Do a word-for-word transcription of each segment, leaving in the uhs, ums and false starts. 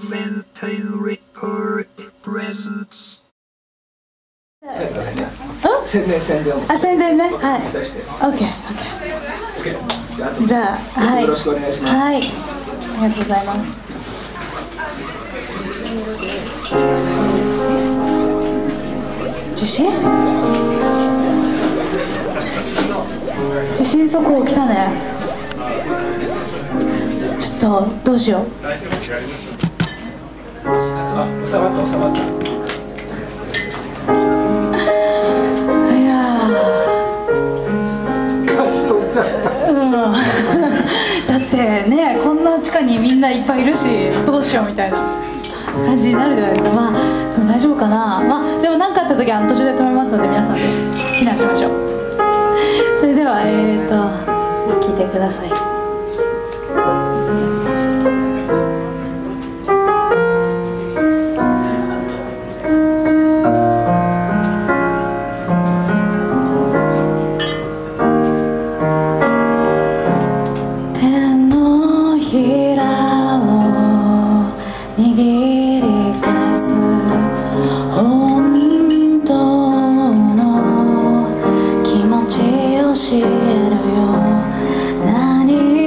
Valentine Report presents。 宣伝宣伝を。 あ、宣伝ね。はい。 期待して。 オッケー、オッケー。じゃあ、はい。 よろしくお願いします。 はい。ありがとうございます。地震？地震速報来たね。ちょっとどうしよう。 あ、収まった収まった。 いやー、うん、だってね、こんな地下にみんないっぱいいるし、どうしようみたいな感じになるじゃないですか。まあでも大丈夫かな。まあでも何かあった時は途中で止めますので、皆さんで避難しましょう。それではえーと聞いてください。教えるよ。何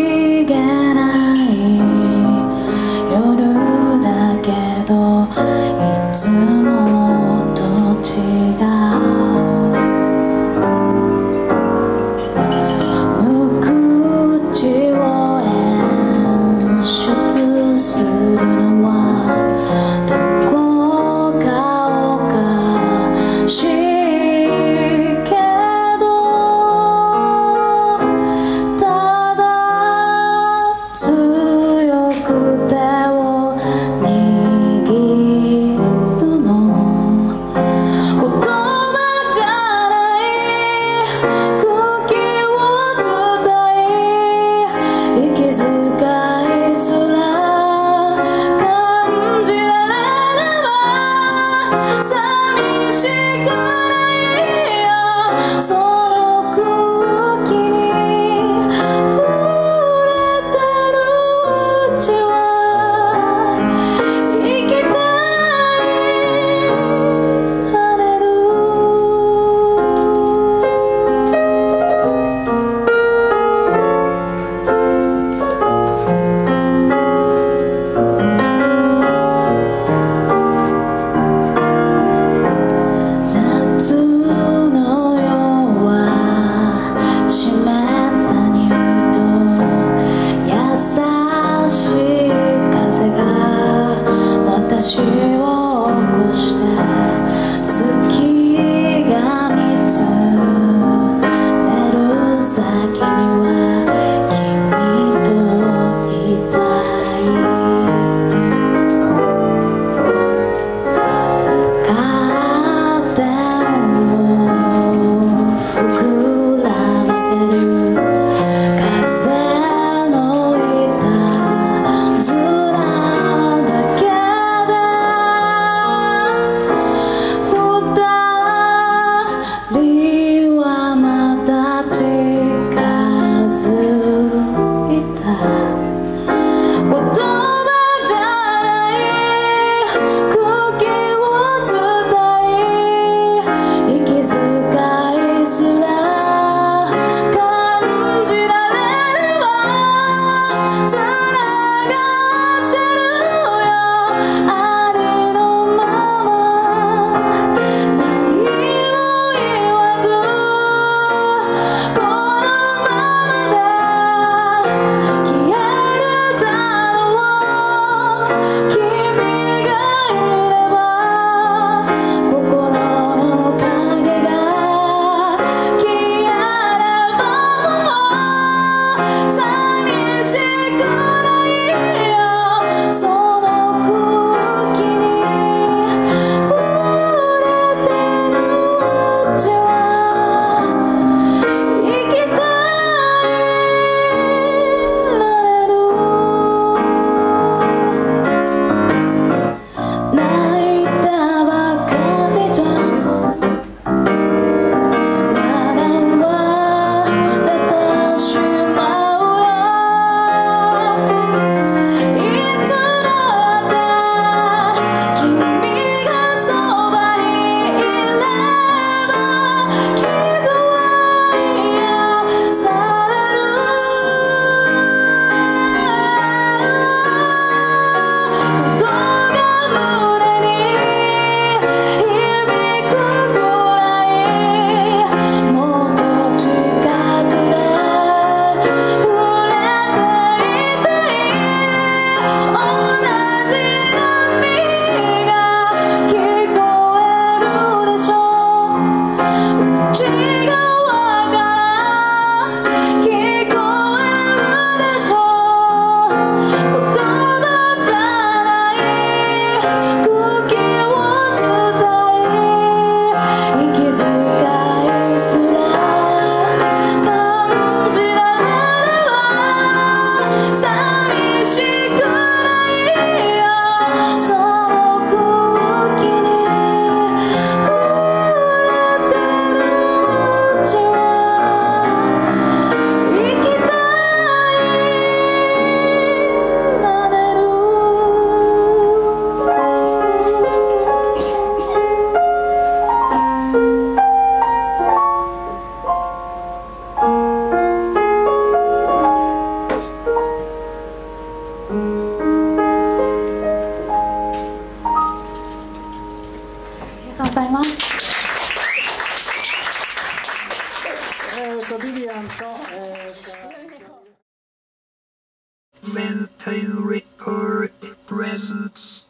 とビビアンと、えー、 Mental Report Presents